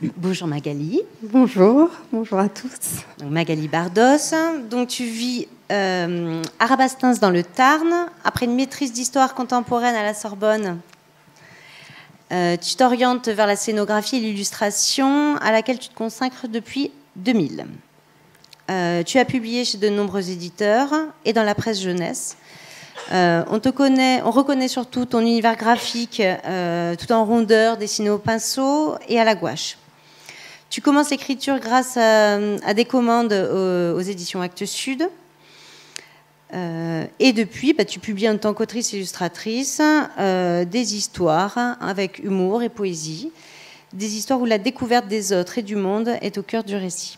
Bonjour Magali. Bonjour, bonjour à tous. Donc Magali Bardos, donc tu vis à Rabastens dans le Tarn. Après une maîtrise d'histoire contemporaine à la Sorbonne, tu t'orientes vers la scénographie et l'illustration à laquelle tu te consacres depuis 2000. Tu as publié chez de nombreux éditeurs et dans la presse jeunesse. On reconnaît surtout ton univers graphique tout en rondeur, dessiné au pinceau et à la gouache. Tu commences l'écriture grâce à des commandes aux éditions Actes Sud. Et depuis, tu publies en tant qu'autrice et illustratrice des histoires avec humour et poésie. Des histoires où la découverte des autres et du monde est au cœur du récit.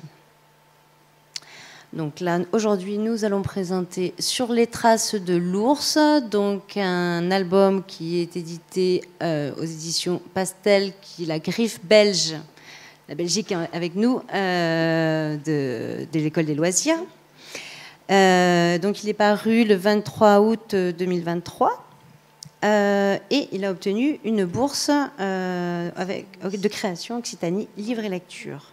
Donc là, aujourd'hui, nous allons présenter Sur les traces de l'ours, donc un album qui est édité aux éditions Pastel, qui est la griffe belge, la Belgique avec nous, de l'école des loisirs. Donc il est paru le 23 août 2023 et il a obtenu une bourse de création Occitanie Livre et Lecture.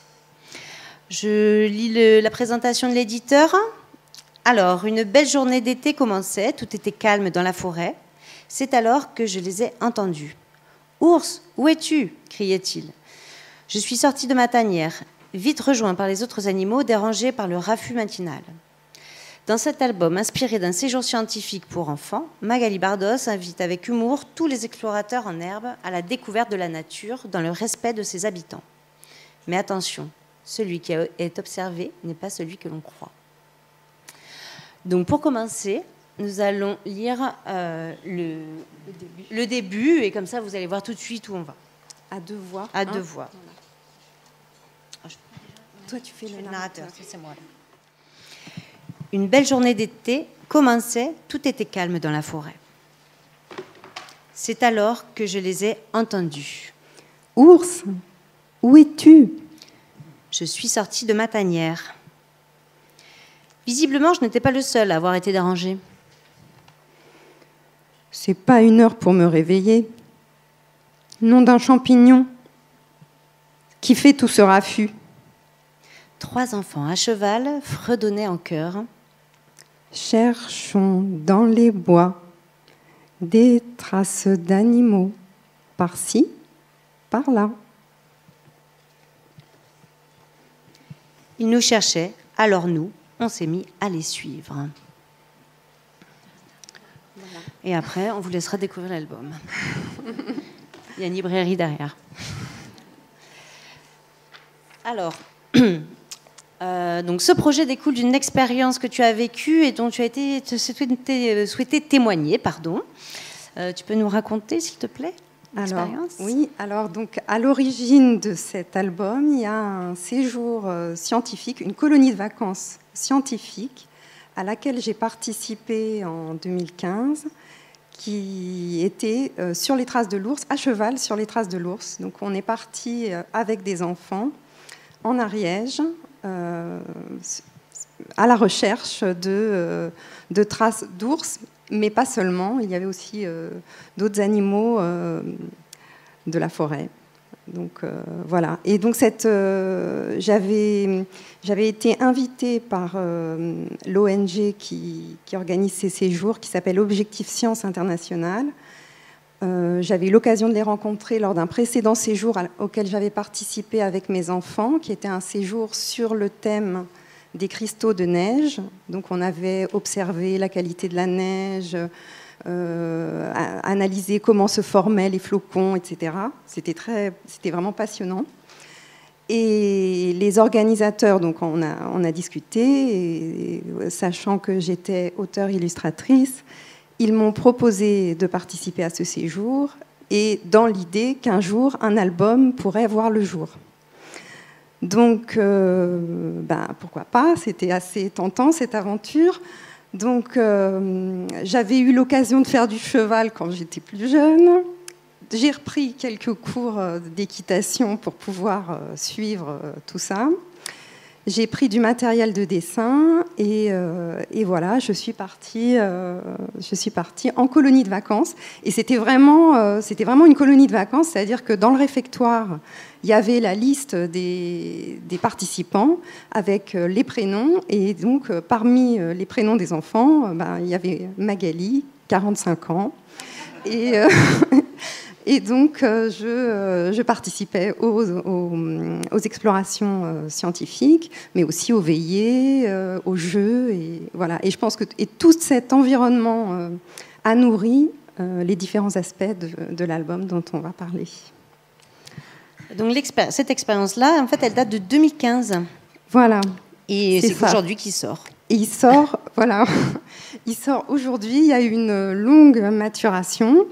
Je lis la présentation de l'éditeur. Alors, une belle journée d'été commençait, tout était calme dans la forêt. C'est alors que je les ai entendus. « Ours, où es-tu » criait-il. Je suis sorti de ma tanière, vite rejoint par les autres animaux, dérangés par le raffut matinal. Dans cet album, inspiré d'un séjour scientifique pour enfants, Magali Bardos invite avec humour tous les explorateurs en herbe à la découverte de la nature dans le respect de ses habitants. Mais attention, celui qui est observé n'est pas celui que l'on croit. Donc pour commencer, nous allons lire le début, et comme ça vous allez voir tout de suite où on va. À deux voix. À deux voix. Voilà. Toi tu fais le narrateur. C'est moi. Une belle journée d'été commençait, tout était calme dans la forêt. C'est alors que je les ai entendus. « Ours, où es-tu » Je suis sortie de ma tanière. Visiblement, je n'étais pas le seul à avoir été dérangé. C'est pas une heure pour me réveiller. Nom d'un champignon. Qui fait tout ce raffut? 3 enfants à cheval fredonnaient en chœur. Cherchons dans les bois des traces d'animaux, par-ci, par-là. Ils nous cherchaient, alors nous, on s'est mis à les suivre. Voilà. Et après, on vous laissera découvrir l'album. Il y a une librairie derrière. Alors, donc ce projet découle d'une expérience que tu as vécue et dont tu as souhaité témoigner. Tu peux nous raconter, s'il te plaît? Oui, alors donc à l'origine de cet album, il y a un séjour scientifique, une colonie de vacances scientifique à laquelle j'ai participé en 2015, qui était sur les traces de l'ours, à cheval sur les traces de l'ours. Donc on est parti avec des enfants en Ariège à la recherche de traces d'ours. Mais pas seulement, il y avait aussi d'autres animaux de la forêt. Donc voilà. Et donc j'avais été invitée par l'ONG qui organise ces séjours, qui s'appelle Objectif Science Internationale. J'avais eu l'occasion de les rencontrer lors d'un précédent séjour auquel j'avais participé avec mes enfants, qui était un séjour sur le thème des cristaux de neige. Donc on avait observé la qualité de la neige, analysé comment se formaient les flocons, etc. C'était vraiment passionnant. Et les organisateurs, donc on a discuté, et, sachant que j'étais auteure-illustratrice, ils m'ont proposé de participer à ce séjour, et dans l'idée qu'un jour, un album pourrait voir le jour. Donc, pourquoi pas, c'était assez tentant cette aventure. Donc, j'avais eu l'occasion de faire du cheval quand j'étais plus jeune. J'ai repris quelques cours d'équitation pour pouvoir suivre tout ça. j'ai pris du matériel de dessin et voilà, je suis partie en colonie de vacances. Et c'était vraiment une colonie de vacances, c'est-à-dire que dans le réfectoire, il y avait la liste des participants avec les prénoms. Et donc, parmi les prénoms des enfants, il y avait Magali, 45 ans. Et donc, je participais aux explorations scientifiques, mais aussi aux veillées, aux jeux. Et, voilà. Et je pense que tout cet environnement a nourri les différents aspects de l'album dont on va parler. Donc, cette expérience-là, en fait, elle date de 2015. Voilà. Et c'est aujourd'hui qu'il sort. Et il sort, voilà. Il sort aujourd'hui. Il y a eu une longue maturation.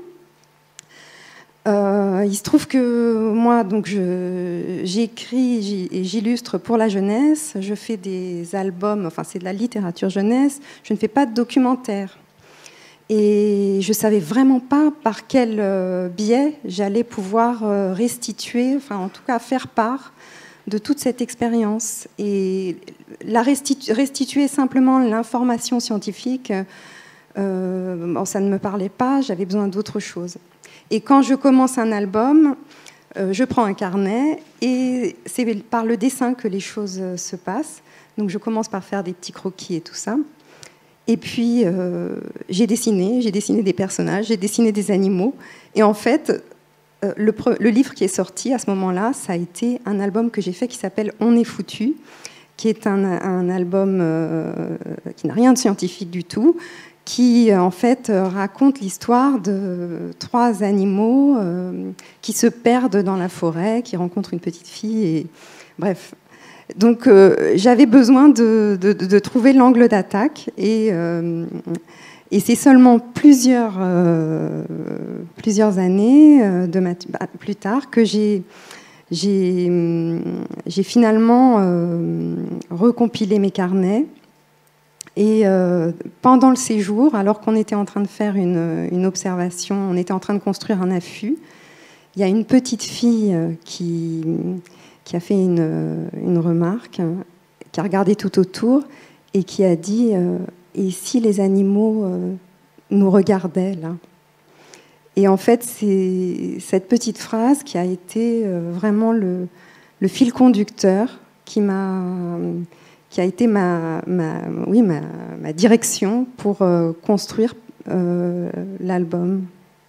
Il se trouve que moi, donc, j'écris et j'illustre pour la jeunesse. Je fais des albums, enfin c'est de la littérature jeunesse. Je ne fais pas de documentaire. Et je ne savais vraiment pas par quel biais j'allais pouvoir restituer, enfin en tout cas faire part de toute cette expérience. Et restituer simplement l'information scientifique, ça ne me parlait pas, j'avais besoin d'autre chose. Et quand je commence un album, je prends un carnet et c'est par le dessin que les choses se passent. Donc je commence par faire des petits croquis et tout ça. Et puis j'ai dessiné des personnages, j'ai dessiné des animaux. Et en fait, le livre qui est sorti à ce moment-là, ça a été un album que j'ai fait qui s'appelle On est foutu, qui est un album qui n'a rien de scientifique du tout, qui en fait raconte l'histoire de 3 animaux qui se perdent dans la forêt, qui rencontrent une petite fille. Et... Bref. Donc j'avais besoin de trouver l'angle d'attaque et c'est seulement plusieurs années plus tard que j'ai finalement recompilé mes carnets. Et pendant le séjour, alors qu'on était en train de faire une observation, on était en train de construire un affût, il y a une petite fille qui a fait une remarque, qui a regardé tout autour et qui a dit et si les animaux nous regardaient là? Et en fait, c'est cette petite phrase qui a été vraiment le fil conducteur qui a été ma direction pour construire l'album.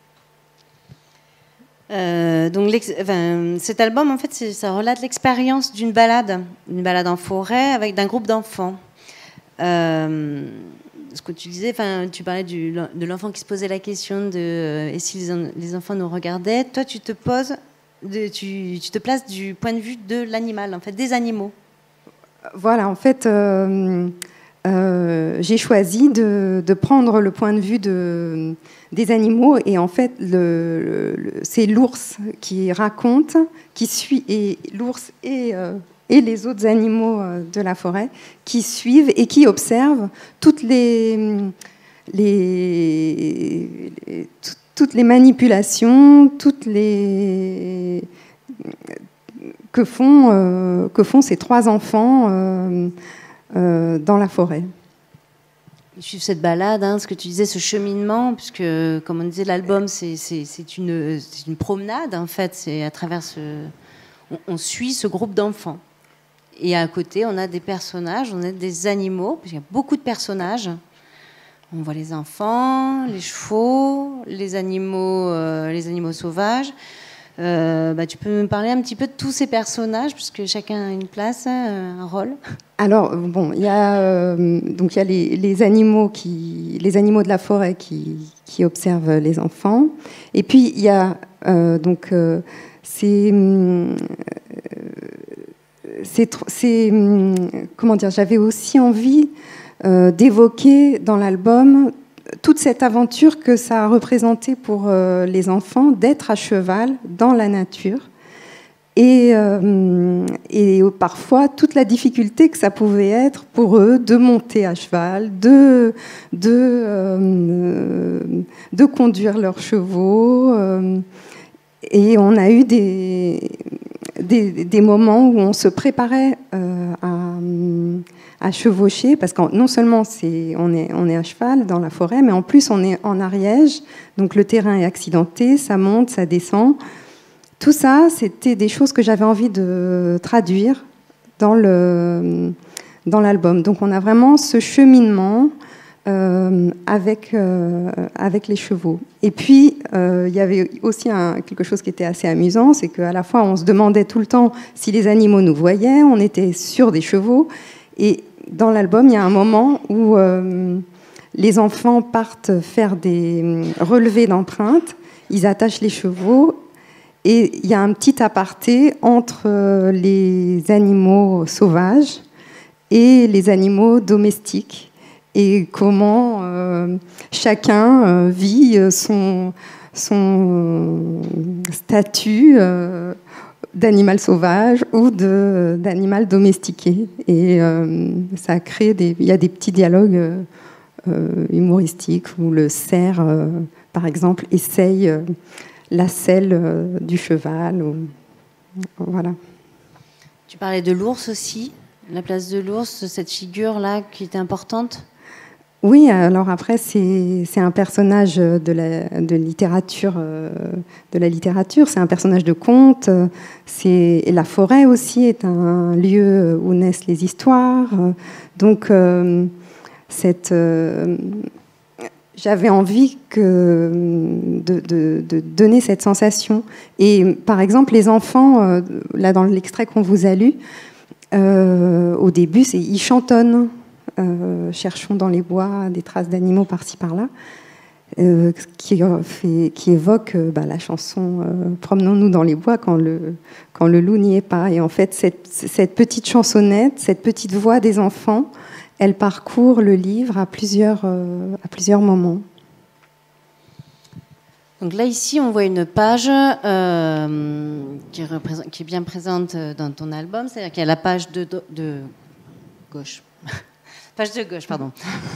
Donc, cet album, en fait, ça relate l'expérience d'une balade en forêt d'un groupe d'enfants. Ce que tu disais, tu parlais de l'enfant qui se posait la question de et si les enfants nous regardaient. Toi, tu te places du point de vue de l'animal, en fait, des animaux. Voilà, en fait, j'ai choisi de prendre le point de vue des animaux et en fait, c'est l'ours qui raconte, qui suit, et l'ours et les autres animaux de la forêt qui suivent et qui observent toutes les manipulations, que font ces 3 enfants dans la forêt. Ils suivent cette balade, ce que tu disais, ce cheminement, puisque, comme on disait, l'album, c'est une promenade, en fait. C'est à travers on suit ce groupe d'enfants. Et à côté, on a des personnages, on a des animaux, parce qu'il y a beaucoup de personnages. On voit les enfants, les chevaux, les animaux sauvages. Tu peux me parler un petit peu de tous ces personnages, puisque chacun a une place, un rôle. Alors, bon, il y a les animaux de la forêt qui observent les enfants. Et puis, il y a comment dire, j'avais aussi envie d'évoquer dans l'album toute cette aventure que ça a représenté pour les enfants d'être à cheval dans la nature et parfois toute la difficulté que ça pouvait être pour eux de monter à cheval, de conduire leurs chevaux. Et on a eu des moments où on se préparait à à chevaucher, parce que non seulement on est à cheval dans la forêt, mais en plus on est en Ariège, donc le terrain est accidenté, ça monte, ça descend. Tout ça, c'était des choses que j'avais envie de traduire dans l'album. Donc on a vraiment ce cheminement avec les chevaux. Et puis, il y avait aussi quelque chose qui était assez amusant, c'est qu'à la fois, on se demandait tout le temps si les animaux nous voyaient, on était sur des chevaux. Et dans l'album, il y a un moment où les enfants partent faire des relevés d'empreintes, ils attachent les chevaux, et il y a un petit aparté entre les animaux sauvages et les animaux domestiques. Et comment chacun vit son statut d'animal sauvage ou d'animal domestiqué. Et ça crée il y a des petits dialogues humoristiques où le cerf, par exemple, essaye la selle du cheval. Voilà. Tu parlais de l'ours aussi, la place de l'ours, cette figure-là qui était importante. Oui, alors après, c'est un personnage de la littérature, c'est un personnage de conte. Et la forêt aussi est un lieu où naissent les histoires. Donc, j'avais envie de donner cette sensation. Et par exemple, les enfants, là dans l'extrait qu'on vous a lu, au début, ils chantonnent. Cherchons dans les bois des traces d'animaux par-ci par-là, qui évoque la chanson Promenons-nous dans les bois quand le loup n'y est pas. Et en fait, cette petite chansonnette, cette petite voix des enfants, elle parcourt le livre à plusieurs moments. Donc là, ici, on voit une page qui est bien présente dans ton album, c'est-à-dire qu'il y a la page de gauche. Page de gauche, pardon,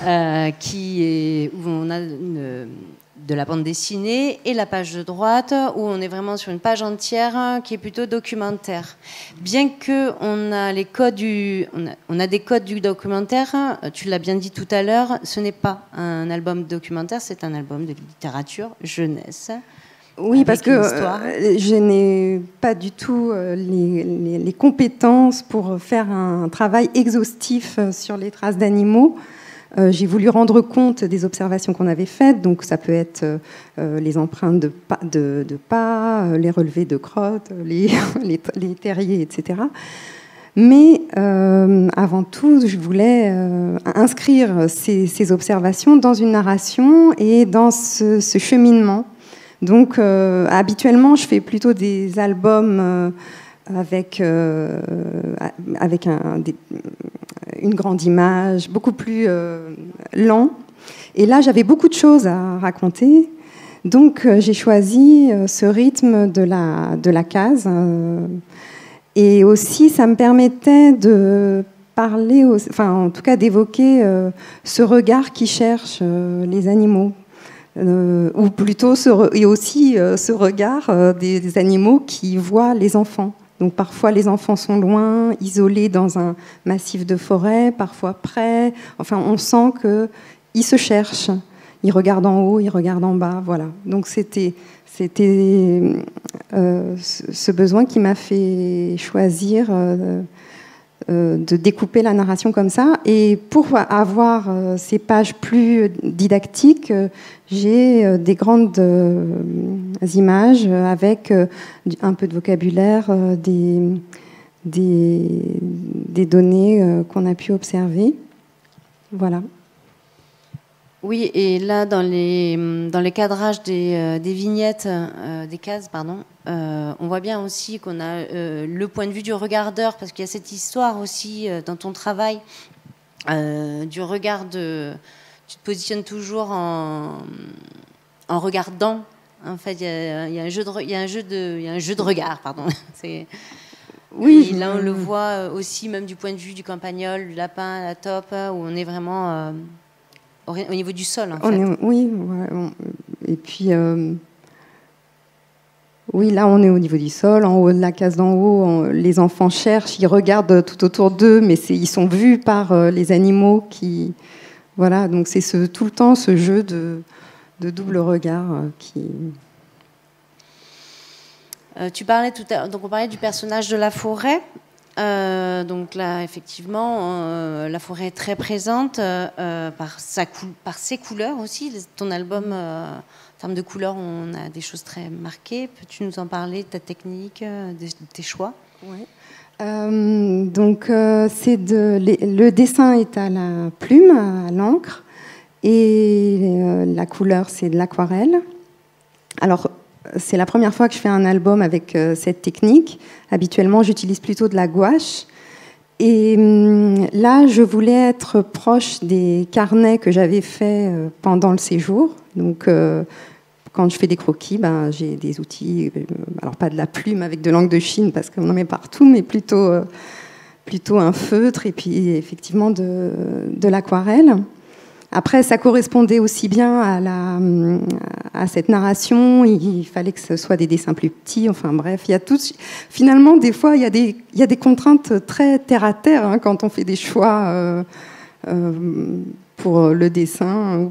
où on a de la bande dessinée, et la page de droite où on est vraiment sur une page entière qui est plutôt documentaire. Bien que on a des codes du documentaire, tu l'as bien dit tout à l'heure, ce n'est pas un album documentaire, c'est un album de littérature jeunesse. Oui, parce que je n'ai pas du tout les compétences pour faire un travail exhaustif sur les traces d'animaux. J'ai voulu rendre compte des observations qu'on avait faites, donc ça peut être les empreintes de pas, les relevés de crottes, les terriers, etc. Mais avant tout, je voulais inscrire ces observations dans une narration et dans ce cheminement. Donc, habituellement, je fais plutôt des albums avec une grande image, beaucoup plus lent. Et là, j'avais beaucoup de choses à raconter. Donc, j'ai choisi ce rythme de la case. Et aussi, ça me permettait de parler, en tout cas d'évoquer ce regard qui cherche les animaux. Ou plutôt ce regard des animaux qui voient les enfants. Donc parfois les enfants sont loin, isolés dans un massif de forêt, parfois près. Enfin, on sent qu'ils se cherchent. Ils regardent en haut, ils regardent en bas. Voilà. Donc c'était ce besoin qui m'a fait choisir de découper la narration comme ça. Et pour avoir ces pages plus didactiques, j'ai des grandes images avec un peu de vocabulaire, des données qu'on a pu observer. Voilà. Oui, et là, dans les cadrages des vignettes, des cases, pardon, on voit bien aussi qu'on a le point de vue du regardeur, parce qu'il y a cette histoire aussi dans ton travail du regard tu te positionnes toujours en regardant. En fait, il y a un jeu de regard, pardon. Oui, et là, on le voit aussi, même du point de vue du campagnol, du lapin, la taupe, où on est vraiment au niveau du sol, en fait. Oui, ouais, et puis Oui, là, on est au niveau du sol. En haut de la case d'en haut, les enfants cherchent, ils regardent tout autour d'eux, mais ils sont vus par les animaux qui... Voilà, donc c'est tout le temps ce jeu de double regard qui... Tu parlais tout à l'heure, donc on parlait du personnage de la forêt. Donc là, effectivement, la forêt est très présente par ses couleurs aussi. Ton album, en termes de couleurs, on a des choses très marquées. Peux-tu nous en parler, de ta technique, de tes choix? Oui. Donc, le dessin est à la plume, à l'encre, et la couleur, c'est de l'aquarelle. Alors, c'est la première fois que je fais un album avec cette technique. Habituellement, j'utilise plutôt de la gouache. Et là, je voulais être proche des carnets que j'avais faits pendant le séjour. Donc, quand je fais des croquis, j'ai des outils, alors pas de la plume avec de l'encre de Chine parce qu'on en met partout, mais plutôt un feutre et puis effectivement de l'aquarelle. Après, ça correspondait aussi bien à cette narration. Il fallait que ce soit des dessins plus petits. Enfin bref, il y a tout. Finalement, des fois, il y a des contraintes très terre à terre hein, quand on fait des choix pour le dessin.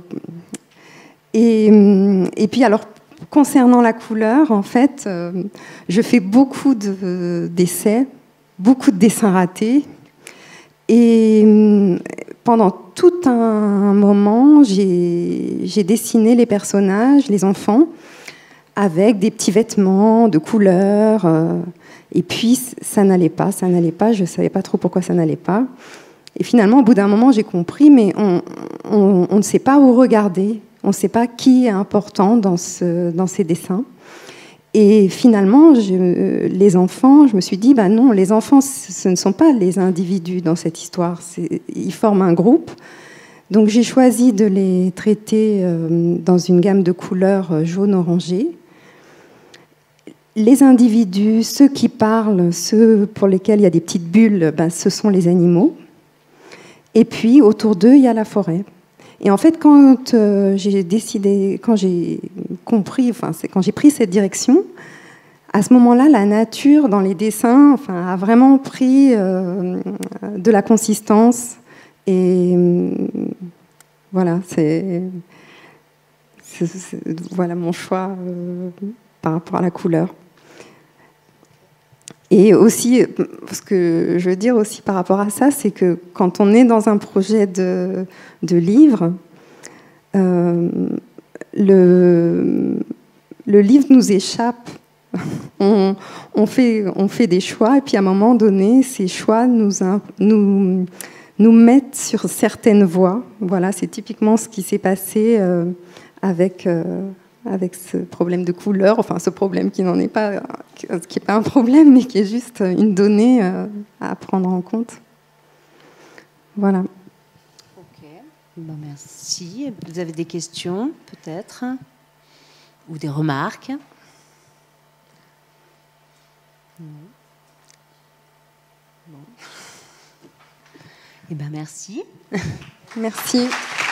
Et puis, alors, concernant la couleur, en fait, je fais beaucoup d'essais, beaucoup de dessins ratés. Et pendant tout un moment, j'ai dessiné les personnages, les enfants, avec des petits vêtements de couleurs. Et puis, ça n'allait pas. Je ne savais pas trop pourquoi ça n'allait pas. Et finalement, au bout d'un moment, j'ai compris, mais on ne sait pas où regarder. On ne sait pas qui est important dans ces dessins. Et finalement, les enfants, je me suis dit, non, les enfants, ce ne sont pas les individus dans cette histoire. Ils forment un groupe. Donc j'ai choisi de les traiter dans une gamme de couleurs jaune-orangé. Les individus, ceux qui parlent, ceux pour lesquels il y a des petites bulles, ce sont les animaux. Et puis, autour d'eux, il y a la forêt. Et en fait, quand j'ai décidé, quand j'ai compris, c'est quand j'ai pris cette direction, à ce moment-là, la nature dans les dessins, a vraiment pris de la consistance. Et voilà, c'est voilà mon choix par rapport à la couleur. Et aussi, ce que je veux dire aussi par rapport à ça, c'est que quand on est dans un projet de livre, le livre nous échappe. On fait des choix, et puis à un moment donné, ces choix nous mettent sur certaines voies. Voilà, c'est typiquement ce qui s'est passé avec ce problème de couleur, ce problème qui n'en est pas, qui n'est pas un problème, mais qui est juste une donnée à prendre en compte. Voilà. Ok, merci. Vous avez des questions, peut-être, ou des remarques? Non. Bon. Merci. Merci.